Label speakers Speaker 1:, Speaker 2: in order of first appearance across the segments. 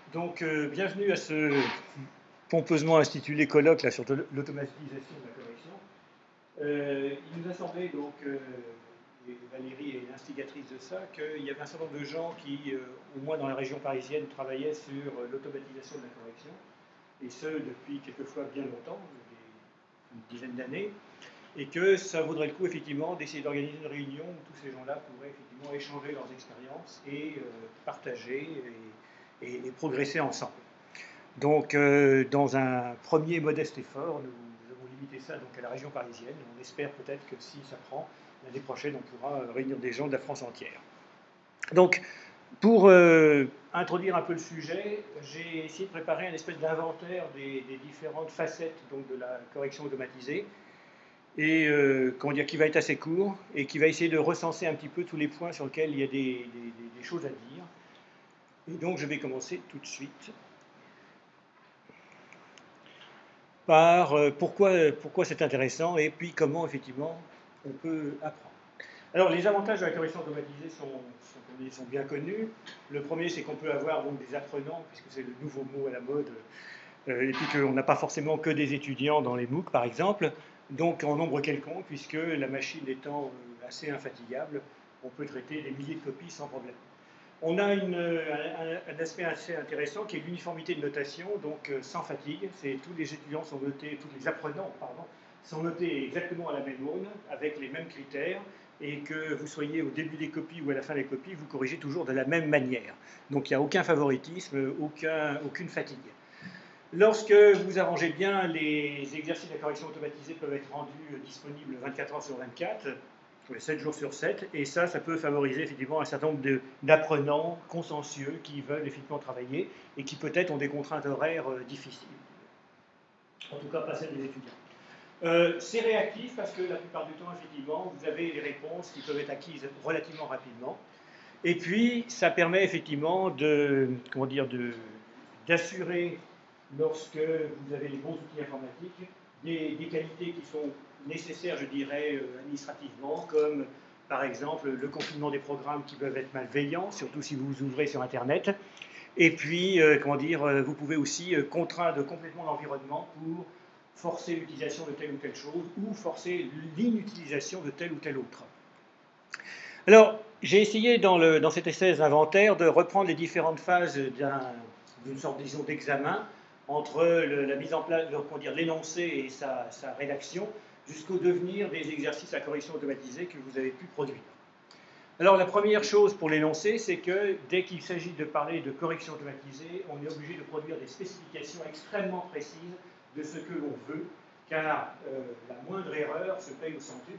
Speaker 1: Donc, bienvenue à ce pompeusement institué colloque là, sur l'automatisation de la correction. Il nous a semblé, donc, et Valérie est l'instigatrice de ça, qu'il y avait un certain nombre de gens qui, au moins dans la région parisienne, travaillaient sur l'automatisation de la correction, et ce, depuis quelquefois bien longtemps, une dizaine d'années, et que ça vaudrait le coup, effectivement, d'essayer d'organiser une réunion où tous ces gens-là pourraient, effectivement, échanger leurs expériences et partager et progresser ensemble. Donc, dans un premier modeste effort, nous avons limité ça donc, à la région parisienne. On espère peut-être que si ça prend, l'année prochaine, on pourra réunir des gens de la France entière. Donc, pour introduire un peu le sujet, j'ai essayé de préparer un espèce d'inventaire des différentes facettes donc, de la correction automatisée, et comment dire, qui va être assez court, et qui va essayer de recenser un petit peu tous les points sur lesquels il y a des choses à dire. Et donc, je vais commencer tout de suite par pourquoi c'est intéressant et puis comment, effectivement, on peut apprendre. Alors, les avantages de la correction automatisée sont bien connus. Le premier, c'est qu'on peut avoir donc, des apprenants, puisque c'est le nouveau mot à la mode, et puis qu'on n'a pas forcément que des étudiants dans les MOOC, par exemple, donc en nombre quelconque, puisque la machine étant assez infatigable, on peut traiter des milliers de copies sans problème. On a un aspect assez intéressant qui est l'uniformité de notation, donc sans fatigue. Tous les étudiants sont notés, tous les apprenants, pardon, sont notés exactement à la même aune, avec les mêmes critères, et que vous soyez au début des copies ou à la fin des copies, vous corrigez toujours de la même manière. Donc il n'y a aucun favoritisme, aucune fatigue. Lorsque vous arrangez bien, les exercices de la correction automatisée peuvent être rendus disponibles 24 heures sur 24, 7 jours sur 7, et ça peut favoriser effectivement un certain nombre d'apprenants consciencieux qui veulent effectivement travailler et qui peut-être ont des contraintes horaires difficiles. En tout cas, pas celles des étudiants. C'est réactif parce que la plupart du temps, effectivement, vous avez les réponses qui peuvent être acquises relativement rapidement. Et puis, ça permet effectivement d'assurer, lorsque vous avez les bons outils informatiques, des qualités qui sont nécessaires, je dirais, administrativement, comme par exemple le confinement des programmes qui peuvent être malveillants, surtout si vous ouvrez sur Internet. Et puis, vous pouvez aussi contraindre complètement l'environnement pour forcer l'utilisation de telle ou telle chose ou forcer l'inutilisation de telle ou telle autre. Alors, j'ai essayé dans cet essai d'inventaire de reprendre les différentes phases d'une sorte, disons, d'examen entre la mise en place, l'énoncé et sa rédaction, jusqu'au devenir des exercices à correction automatisée que vous avez pu produire. Alors, la première chose pour l'énoncé, c'est que dès qu'il s'agit de parler de correction automatisée, on est obligé de produire des spécifications extrêmement précises de ce que l'on veut, car la moindre erreur se paye au centuple,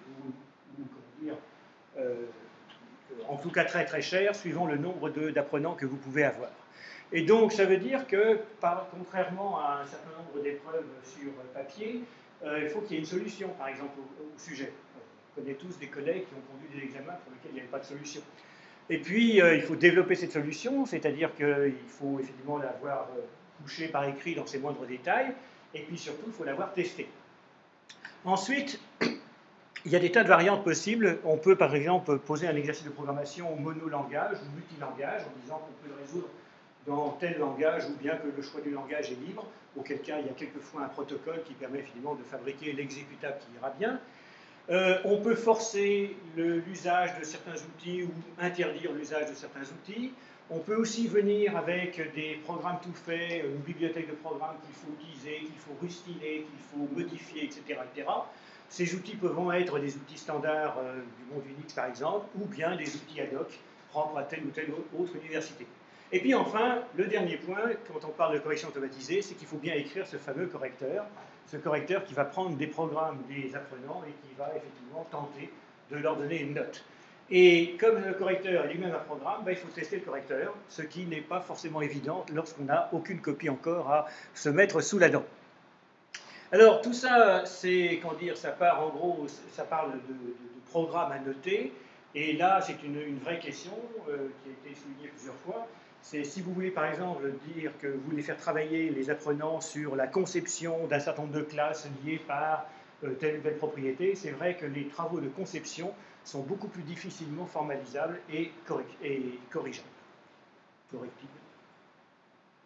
Speaker 1: en tout cas très très cher, suivant le nombre d'apprenants que vous pouvez avoir. Et donc, ça veut dire que, contrairement à un certain nombre d'épreuves sur papier, il faut qu'il y ait une solution, par exemple, au sujet. On connaît tous des collègues qui ont conduit des examens pour lesquels il n'y avait pas de solution. Et puis, il faut développer cette solution, c'est-à-dire qu'il faut effectivement l'avoir couchée par écrit dans ses moindres détails, et puis surtout, il faut l'avoir testée. Ensuite, il y a des tas de variantes possibles. On peut, par exemple, poser un exercice de programmation monolangage ou multilangage, en disant qu'on peut le résoudre dans tel langage, ou bien que le choix du langage est libre, auquel cas il y a quelquefois un protocole qui permet finalement de fabriquer l'exécutable qui ira bien. On peut forcer l'usage de certains outils ou interdire l'usage de certains outils. On peut aussi venir avec des programmes tout faits, une bibliothèque de programmes qu'il faut utiliser, qu'il faut rustiner, qu'il faut modifier, etc., etc. Ces outils peuvent être des outils standards du monde Unix, par exemple, ou bien des outils ad hoc propres à telle ou telle autre université. Et puis enfin, le dernier point, quand on parle de correction automatisée, c'est qu'il faut bien écrire ce fameux correcteur, ce correcteur qui va prendre des programmes des apprenants et qui va effectivement tenter de leur donner une note. Et comme le correcteur est lui-même un programme, il faut tester le correcteur, ce qui n'est pas forcément évident lorsqu'on n'a aucune copie encore à se mettre sous la dent. Alors tout ça, ça part en gros, ça parle de programmes à noter, et là c'est une vraie question qui a été soulignée plusieurs fois. C'est si vous voulez par exemple dire que vous voulez faire travailler les apprenants sur la conception d'un certain nombre de classes liées par telle ou telle propriété, c'est vrai que les travaux de conception sont beaucoup plus difficilement formalisables et corrigeables. Correctibles.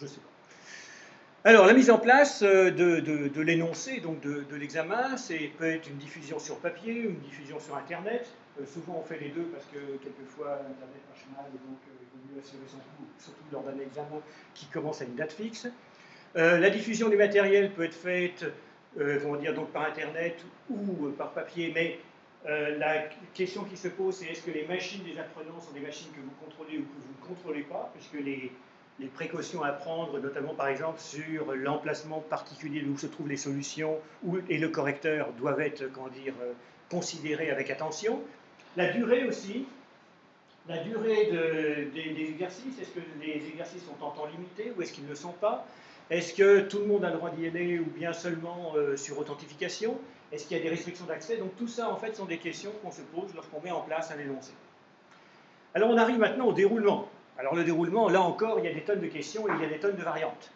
Speaker 1: je ne sais pas. Alors, la mise en place de l'énoncé, donc de l'examen, peut être une diffusion sur papier, une diffusion sur Internet. Souvent, on fait les deux parce que quelquefois, Internet marche mal, et donc il vaut mieux assurer son coup, surtout lors d'un examen qui commence à une date fixe. La diffusion du matériel peut être faite donc par Internet ou par papier, mais la question qui se pose, c'est est-ce que les machines des apprenants sont des machines que vous contrôlez ou que vous ne contrôlez pas, puisque les précautions à prendre, notamment par exemple sur l'emplacement particulier où se trouvent les solutions et le correcteur doivent être considérés avec attention. La durée aussi, la durée des exercices, est-ce que les exercices sont en temps limité ou est-ce qu'ils ne le sont pas? Est-ce que tout le monde a le droit d'y aller ou bien seulement sur authentification? Est-ce qu'il y a des restrictions d'accès? Donc tout ça, en fait, sont des questions qu'on se pose lorsqu'on met en place un énoncé. Alors on arrive maintenant au déroulement. Alors le déroulement, là encore, il y a des tonnes de questions et il y a des tonnes de variantes.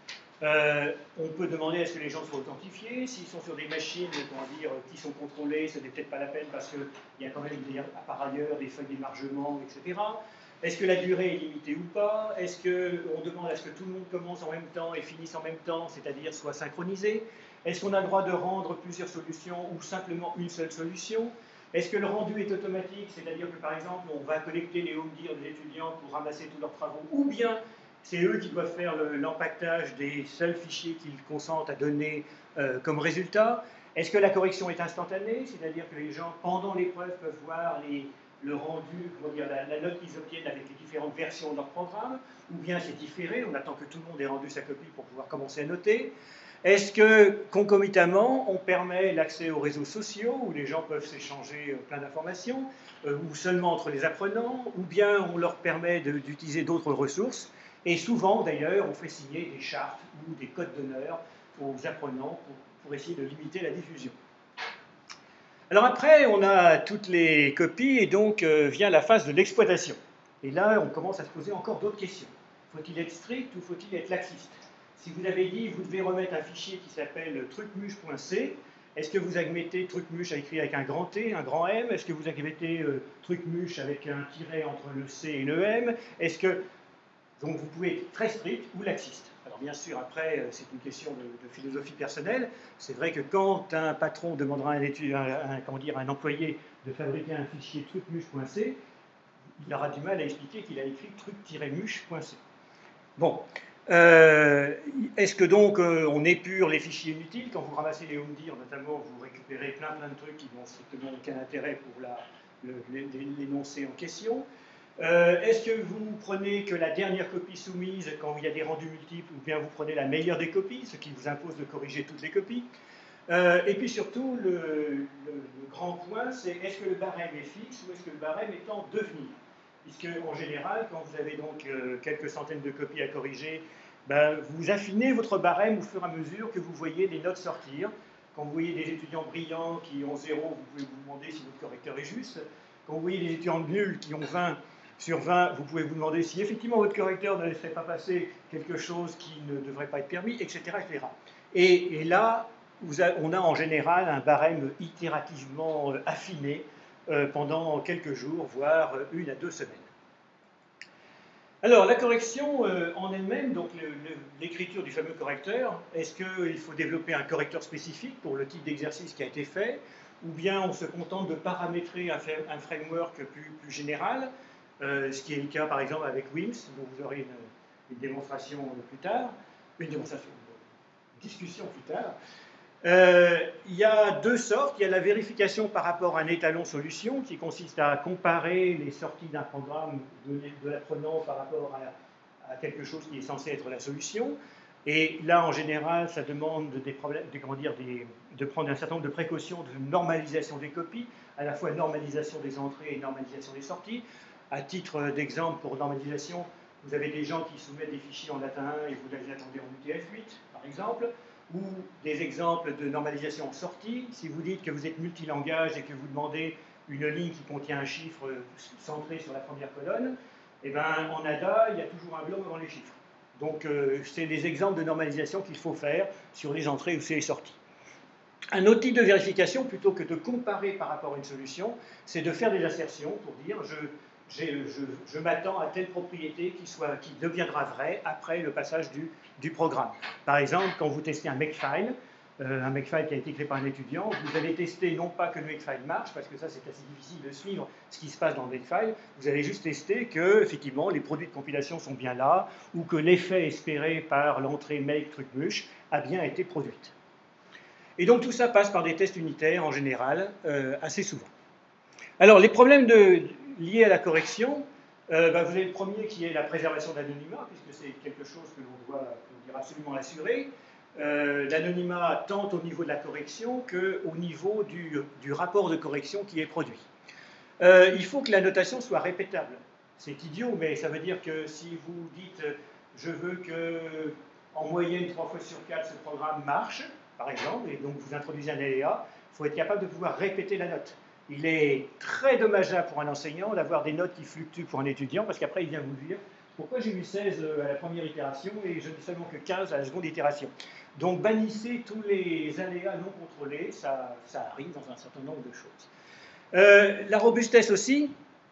Speaker 1: On peut demander est-ce que les gens sont authentifiés, s'ils sont sur des machines qui sont contrôlées, ce n'est peut-être pas la peine parce qu'il y a quand même par ailleurs des feuilles d'émargement, etc. Est-ce que la durée est limitée ou pas? Est-ce qu'on demande à ce que tout le monde commence en même temps et finisse en même temps, c'est-à-dire soit synchronisé? Est-ce qu'on a le droit de rendre plusieurs solutions ou simplement une seule solution? Est-ce que le rendu est automatique, c'est-à-dire que par exemple on va collecter les home dir des étudiants pour ramasser tous leurs travaux, ou bien c'est eux qui doivent faire l'empaquetage des seuls fichiers qu'ils consentent à donner comme résultat? Est-ce que la correction est instantanée, c'est-à-dire que les gens pendant l'épreuve peuvent voir le rendu, la note qu'ils obtiennent avec les différentes versions de leur programme, ou bien c'est différé, on attend que tout le monde ait rendu sa copie pour pouvoir commencer à noter? Est-ce que, concomitamment, on permet l'accès aux réseaux sociaux, où les gens peuvent s'échanger plein d'informations, ou seulement entre les apprenants, ou bien on leur permet d'utiliser d'autres ressources? Et souvent, d'ailleurs, on fait signer des chartes ou des codes d'honneur aux apprenants pour essayer de limiter la diffusion. Alors après, on a toutes les copies, et donc vient la phase de l'exploitation. Et là, on commence à se poser encore d'autres questions. Faut-il être strict ou faut-il être laxiste? Si vous avez dit, vous devez remettre un fichier qui s'appelle trucmuche.c, est-ce que vous admettez trucmuche écrit avec un grand T, un grand M? Est-ce que vous admettez trucmuche avec un tiret entre le C et le M? Est-ce que... Donc vous pouvez être très strict ou laxiste. Alors bien sûr, après, c'est une question de philosophie personnelle. C'est vrai que quand un patron demandera à un employé de fabriquer un fichier trucmuche.c, il aura du mal à expliquer qu'il a écrit truc-muche.c. Bon, est-ce que donc on épure les fichiers inutiles? Quand vous ramassez les home dir, notamment, vous récupérez plein de trucs qui n'ont strictement aucun intérêt pour l'énoncé en question. Est-ce que vous prenez que la dernière copie soumise quand il y a des rendus multiples, ou bien vous prenez la meilleure des copies, ce qui vous impose de corriger toutes les copies? Et puis surtout, le grand point, c'est est-ce que le barème est fixe ou est-ce que le barème est en devenir? Puisque en général, quand vous avez donc quelques centaines de copies à corriger, ben, vous affinez votre barème au fur et à mesure que vous voyez les notes sortir. Quand vous voyez des étudiants brillants qui ont 0, vous pouvez vous demander si votre correcteur est juste. Quand vous voyez des étudiants nuls qui ont 20 sur 20, vous pouvez vous demander si effectivement votre correcteur ne laisserait pas passer quelque chose qui ne devrait pas être permis, etc. etc. Et là, on a en général un barème itérativement affiné pendant quelques jours, voire 1 à 2 semaines. Alors, la correction en elle-même, donc l'écriture du fameux correcteur, est-ce qu'il faut développer un correcteur spécifique pour le type d'exercice qui a été fait, ou bien on se contente de paramétrer un framework plus général, ce qui est le cas par exemple avec WIMS, dont vous aurez une démonstration plus tard, une discussion plus tard. Il y a deux sortes. Il y a la vérification par rapport à un étalon solution qui consiste à comparer les sorties d'un programme de l'apprenant par rapport à quelque chose qui est censé être la solution. Et là, en général, ça demande de prendre un certain nombre de précautions de normalisation des copies, à la fois normalisation des entrées et normalisation des sorties. À titre d'exemple, pour normalisation, vous avez des gens qui soumettent des fichiers en latin 1 et vous les attendez en UTF-8, par exemple. Ou des exemples de normalisation en sortie. Si vous dites que vous êtes multilangage et que vous demandez une ligne qui contient un chiffre centré sur la première colonne, eh ben, en ADA, il y a toujours un blanc devant les chiffres. Donc, c'est des exemples de normalisation qu'il faut faire sur les entrées ou sur les sorties. Un autre type de vérification, plutôt que de comparer par rapport à une solution, c'est de faire des assertions pour dire je m'attends à telle propriété qui deviendra vraie après le passage du programme. Par exemple, quand vous testez un Makefile qui a été créé par un étudiant, vous allez tester non pas que le Makefile marche, parce que ça c'est assez difficile de suivre ce qui se passe dans le Makefile, vous allez juste tester que effectivement les produits de compilation sont bien là, ou que l'effet espéré par l'entrée make truc muche a bien été produite. Et donc tout ça passe par des tests unitaires en général, assez souvent. Alors les problèmes liés à la correction, vous avez le premier qui est la préservation de l'anonymat, puisque c'est quelque chose que l'on doit absolument assurer. L'anonymat tant au niveau de la correction qu'au niveau du rapport de correction qui est produit. Il faut que la notation soit répétable. C'est idiot, mais ça veut dire que si vous dites je veux que en moyenne 3 fois sur 4 ce programme marche, par exemple, et donc vous introduisez un aléa, il faut être capable de pouvoir répéter la note. Il est très dommageable pour un enseignant d'avoir des notes qui fluctuent pour un étudiant, parce qu'après il vient vous dire pourquoi j'ai eu 16 à la première itération et je n'ai seulement que 15 à la seconde itération. Donc bannissez tous les aléas non contrôlés, ça arrive dans un certain nombre de choses. La robustesse aussi,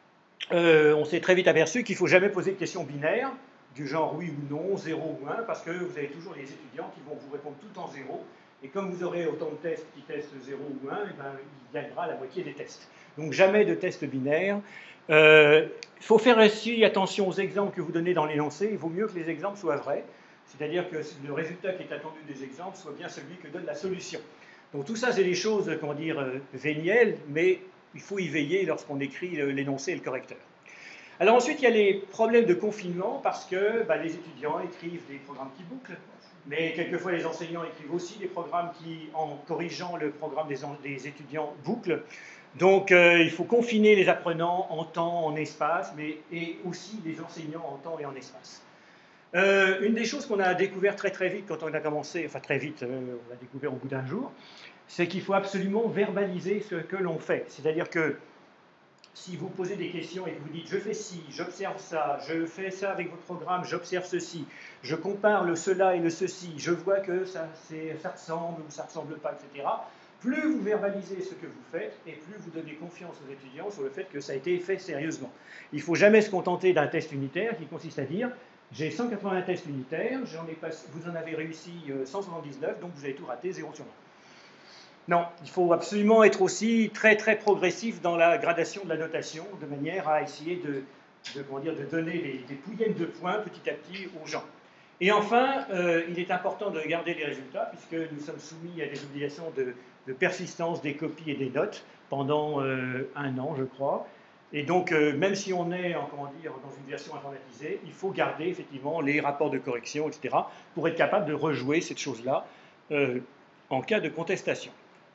Speaker 1: on s'est très vite aperçu qu'il ne faut jamais poser de questions binaires, du genre oui ou non, 0 ou 1, parce que vous avez toujours les étudiants qui vont vous répondre tout en 0, et comme vous aurez autant de tests qui testent 0 ou 1, et ben, il gagnera la moitié des tests. Donc jamais de tests binaires. Il faut faire aussi attention aux exemples que vous donnez dans l'énoncé. Il vaut mieux que les exemples soient vrais, c'est-à-dire que le résultat qui est attendu des exemples soit bien celui que donne la solution. Donc tout ça, c'est des choses, comment dire, vénielles, mais il faut y veiller lorsqu'on écrit l'énoncé et le correcteur. Alors ensuite, il y a les problèmes de confinement, parce que les étudiants écrivent des programmes qui bouclent, mais quelquefois les enseignants écrivent aussi des programmes qui, en corrigeant le programme des étudiants, bouclent. Donc il faut confiner les apprenants en temps, en espace, et aussi les enseignants en temps et en espace. Une des choses qu'on a découvert très vite quand on a commencé, enfin très vite, on l'a découvert au bout d'un jour, c'est qu'il faut absolument verbaliser ce que l'on fait. C'est-à-dire que si vous posez des questions et que vous dites je fais ci, j'observe ça, je fais ça avec votre programme, j'observe ceci, je compare le cela et le ceci, je vois que ça ressemble ou ça ne ressemble pas, etc. Plus vous verbalisez ce que vous faites et plus vous donnez confiance aux étudiants sur le fait que ça a été fait sérieusement. Il ne faut jamais se contenter d'un test unitaire qui consiste à dire j'ai 180 tests unitaires, vous en avez réussi 179, donc vous avez tout raté, 0 sur 20. Non, il faut absolument être aussi très progressif dans la gradation de la notation, de manière à essayer de donner des pouyennes de points petit à petit aux gens. Et enfin, il est important de garder les résultats, puisque nous sommes soumis à des obligations de persistance des copies et des notes pendant 1 an, je crois. Et donc, même si on est dans une version informatisée, il faut garder effectivement les rapports de correction, etc., pour être capable de rejouer cette chose-là en cas de contestation.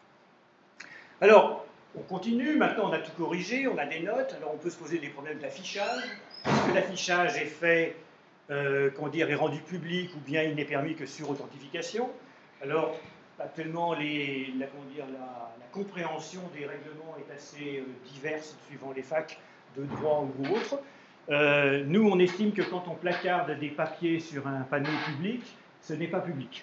Speaker 1: Alors, on continue, maintenant on a tout corrigé, on a des notes, alors on peut se poser des problèmes d'affichage. Est-ce que l'affichage est fait, est rendu public ou bien il n'est permis que sur authentification? Alors, actuellement, la compréhension des règlements est assez diverse suivant les facs de droit ou autres. Nous, on estime que quand on placarde des papiers sur un panneau public, ce n'est pas public.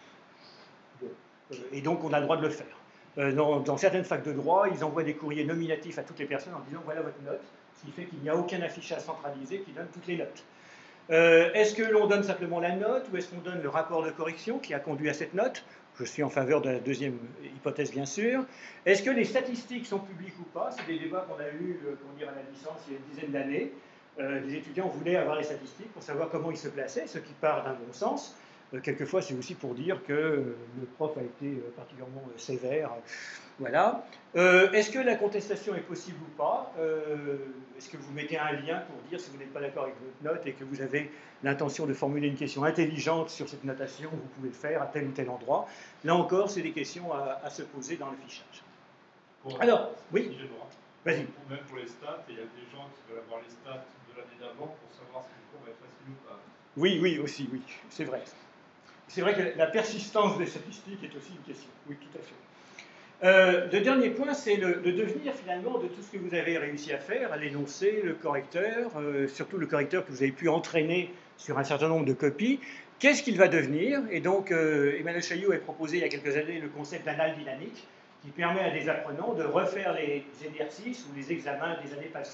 Speaker 1: Et donc, on a le droit de le faire. Dans certaines facs de droit, ils envoient des courriers nominatifs à toutes les personnes en disant voilà votre note, ce qui fait qu'il n'y a aucun affichage centralisé qui donne toutes les notes. Est-ce que l'on donne simplement la note ou est-ce qu'on donne le rapport de correction qui a conduit à cette note? Je suis en faveur de la deuxième hypothèse, bien sûr. Est-ce que les statistiques sont publiques ou pas? C'est des débats qu'on a eus à la licence il y a une dizaine d'années. Les étudiants voulaient avoir les statistiques pour savoir comment ils se plaçaient, ce qui part d'un bon sens. Quelquefois, c'est aussi pour dire que le prof a été particulièrement sévère. Voilà. Est-ce que la contestation est possible ou pas? Est-ce que vous mettez un lien pour dire si vous n'êtes pas d'accord avec votre note et que vous avez l'intention de formuler une question intelligente sur cette notation, vous pouvez le faire à tel ou tel endroit. Là encore, c'est des questions à se poser dans le fichage. Alors, oui,
Speaker 2: si
Speaker 1: vas-y.
Speaker 2: Même pour les stats, il y a des gens qui veulent avoir les stats de l'année d'avant pour savoir si le cours va être facile ou pas.
Speaker 1: Oui, aussi, oui, c'est vrai. C'est vrai que la persistance des statistiques est aussi une question. Oui, tout à fait. Le dernier point, c'est le devenir finalement de tout ce que vous avez réussi à faire, l'énoncé, le correcteur, surtout le correcteur que vous avez pu entraîner sur un certain nombre de copies. Qu'est-ce qu'il va devenir? Et donc, Emmanuel Chailloux a proposé il y a quelques années le concept d'annales dynamique, qui permet à des apprenants de refaire les exercices ou les examens des années passées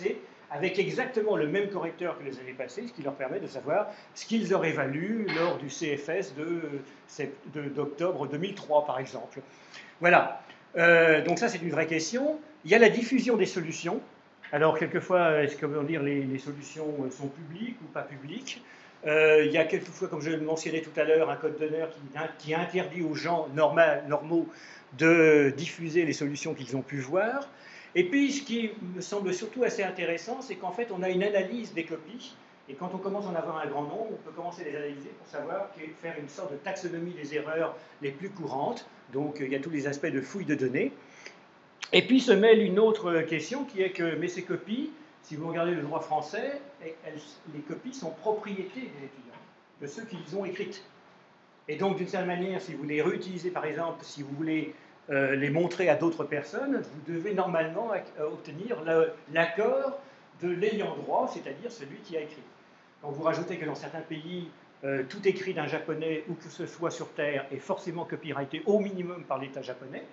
Speaker 1: avec exactement le même correcteur que les années passées, ce qui leur permet de savoir ce qu'ils auraient valu lors du CFS d'octobre 2003, par exemple. Voilà. Donc ça, c'est une vraie question. Il y a la diffusion des solutions. Alors, quelquefois, est-ce que les solutions sont publiques ou pas publiques? Il y a quelquefois, comme je le mentionnais tout à l'heure, un code d'honneur qui interdit aux gens normaux de diffuser les solutions qu'ils ont pu voir. Et puis, ce qui me semble surtout assez intéressant, c'est qu'en fait, on a une analyse des copies. Et quand on commence à en avoir un grand nombre, on peut commencer à les analyser pour savoir faire une sorte de taxonomie des erreurs les plus courantes. Donc, il y a tous les aspects de fouille de données. Et puis se mêle une autre question qui est que, mais ces copies, si vous regardez le droit français, les copies sont propriété des étudiants, de ceux qui les ont écrites. Et donc, d'une certaine manière, si vous les réutilisez, par exemple, si vous voulez les montrer à d'autres personnes, vous devez normalement obtenir l'accord de l'ayant droit, c'est-à-dire celui qui a écrit. Quand vous rajoutez que dans certains pays, tout écrit d'un japonais, où que ce soit sur Terre, est forcément copyrighté au minimum par l'État japonais,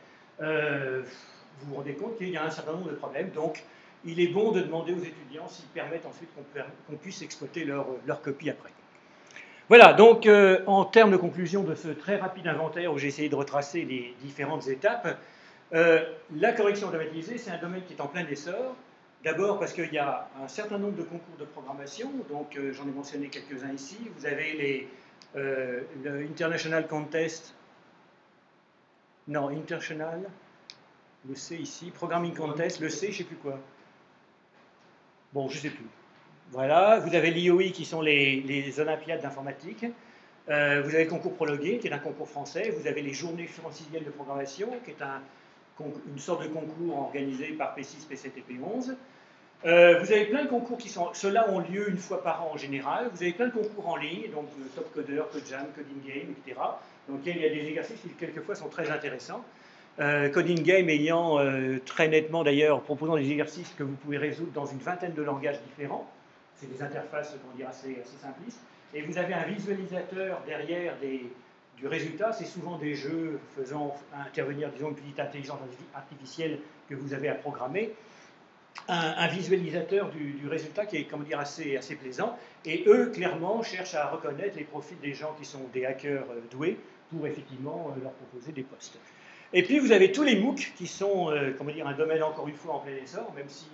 Speaker 1: vous vous rendez compte qu'il y a un certain nombre de problèmes. Donc, il est bon de demander aux étudiants s'ils permettent ensuite qu'on puisse exploiter leur copie après. Voilà, donc en termes de conclusion de ce très rapide inventaire où j'ai essayé de retracer les différentes étapes, la correction automatisée, c'est un domaine qui est en plein essor. D'abord parce qu'il y a un certain nombre de concours de programmation, donc j'en ai mentionné quelques-uns ici. Vous avez le International Contest, non, International, le C ici, Programming Contest, le C, je ne sais plus quoi. Bon, je ne sais plus. Voilà, vous avez l'IOI qui sont les Olympiades d'informatique. Vous avez le concours prologué, qui est un concours français. Vous avez les journées franciliennes de programmation, qui est une sorte de concours organisé par P6, P7 et P11. Vous avez plein de concours ceux-là ont lieu une fois par an en général. Vous avez plein de concours en ligne, donc Top Coder, CodeJam, Coding Game, etc. Donc il y a des exercices qui quelquefois sont très intéressants. Coding Game ayant très nettement d'ailleurs proposant des exercices que vous pouvez résoudre dans une vingtaine de langages différents. C'est des interfaces, assez simplistes. Et vous avez un visualisateur derrière du résultat. C'est souvent des jeux faisant intervenir, disons, une petite intelligence artificielle que vous avez à programmer. Un visualisateur du résultat qui est, assez plaisant. Et eux, clairement, cherchent à reconnaître les profils des gens qui sont des hackers doués pour effectivement leur proposer des postes. Et puis, vous avez tous les MOOC qui sont, un domaine encore une fois en plein essor, même si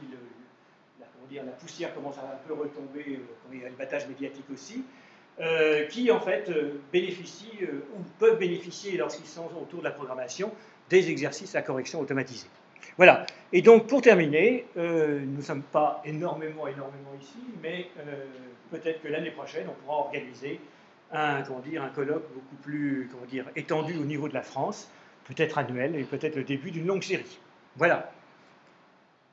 Speaker 1: la poussière commence à un peu retomber, il y a le battage médiatique aussi, qui en fait bénéficient ou peuvent bénéficier lorsqu'ils sont autour de la programmation des exercices à correction automatisée. Voilà. Et donc pour terminer, nous ne sommes pas énormément ici, mais peut-être que l'année prochaine, on pourra organiser un colloque beaucoup plus étendu au niveau de la France, peut-être annuel et peut-être le début d'une longue série. Voilà.